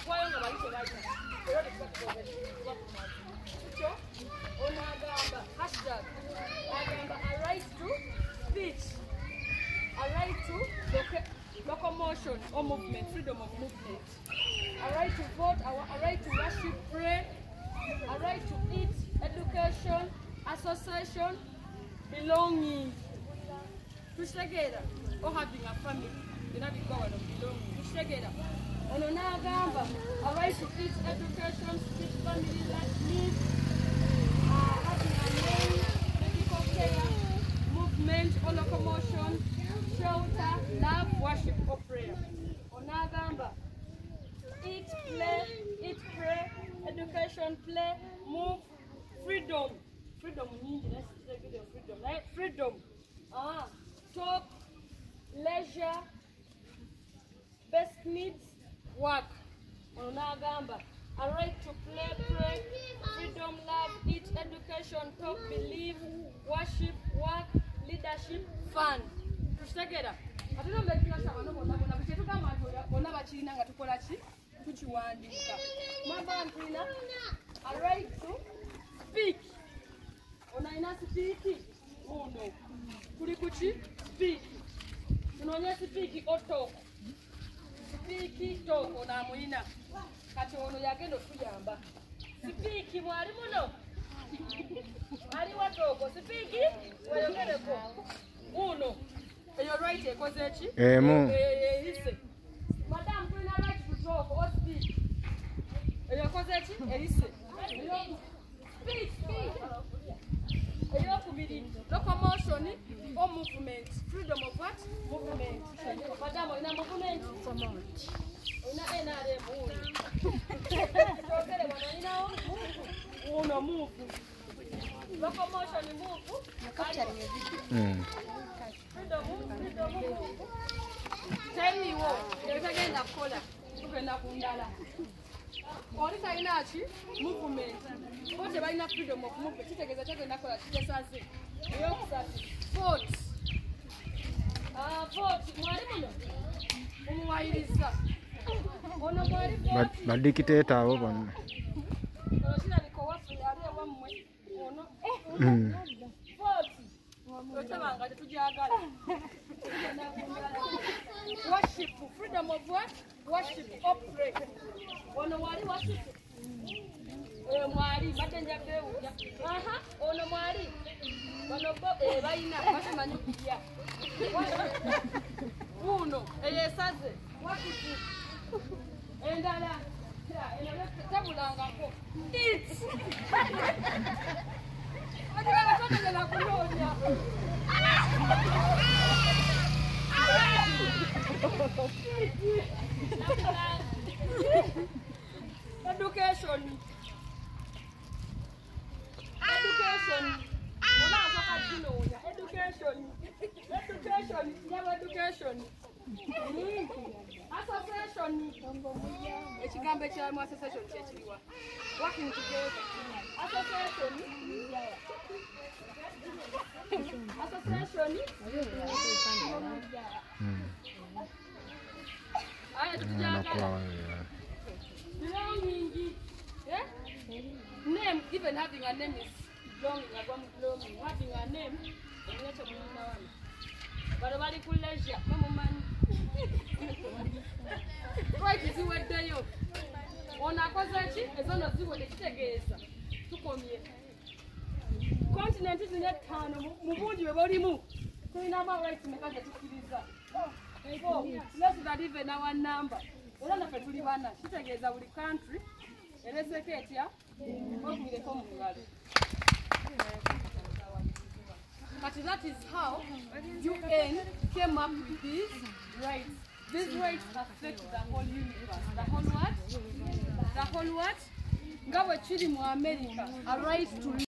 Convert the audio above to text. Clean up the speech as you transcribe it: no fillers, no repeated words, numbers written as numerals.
Hashtag a right to speech, a right to locomotion or movement, freedom of movement, a right to vote, a right to worship, pray, a right to eat, education, association, belonging, push together, or having a family, you know, because of belonging, push together. On Onagamba, a right to eat, education, speech, family, life, having a name, medical care, movement or locomotion, shelter, love, worship or prayer. Onagamba, eat, pray, education, play, move, freedom. Freedom means freedom, right? Freedom. Talk, leisure, best needs, work. Onagamba, a right to play, pray, freedom, love, eat, education, talk, believe, worship, work, leadership, fun. Together. I don't know if you are going a right to speak. Onaina speak. Oh no. Kulikuchi speak. Unaonya speak or talk. Speak talk ona muina. Kati ono yagendo kuyamba. Speak mwalimu no. Ali watoko speak weyogereko. Uno. You're right, because listen. Madam, you're not right to talk or speak. You're listen. Speak. You're committing locomotion or movement. Freedom of what? Movement. Madam, you're not movement. You're move. Locomotion move. Tell me what? There's again a color. What is inachi? Movement. What about enough freedom of movement? Take a second. Vote. Vote. But dictator over. Worship, freedom of what? Worship, operate. Ono wali worship. Mwali batenda bewu. Ono mwali. Ono bayina batamanyukiya. Uno eyesaze. Wakitu. Endala. Tabulangako. Eat. Education. Education. Association. Ekigambo kyamu association kyekiriwa. Working together. Association. Belonging. Yeah? Name, even having a name is belonging. Having a name, but about the leisure, man. Right, is you at day of on a causachi, as long as you were the together to come here. Continent is in that town, move you about him. So we never right to make us less than even our number. Well, I'm not a Tulivana. She takes our country. And let's say, yeah, what will they come with? But that is how UN came up with these rights. These rights affect the whole universe. The whole what? The whole what? Ngawe chili mu America, a right to